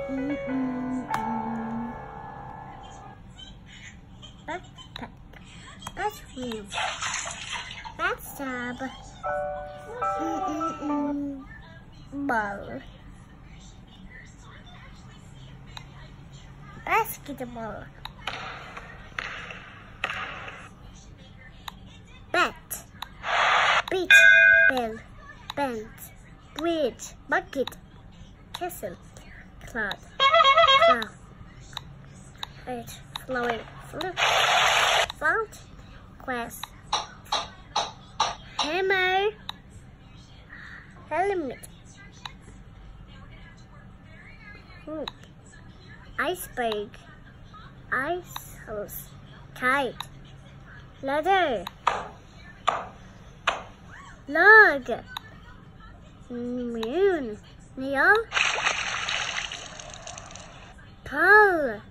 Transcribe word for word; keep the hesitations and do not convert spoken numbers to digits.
Mm-mm-mm. Backpack. Bathroom. Bathtub. Mm-mm-mm. Ball. Basketball. Bat. Beach. Bell. Bench. Bridge. Bucket. Castle. Cloud. Cloud. Earth. Flowing. Flip. Font. Quest. Hammer. Helmet. Hmm. Iceberg. Ice house. Kite. Ladder. Log. Moon. Neon. Pole.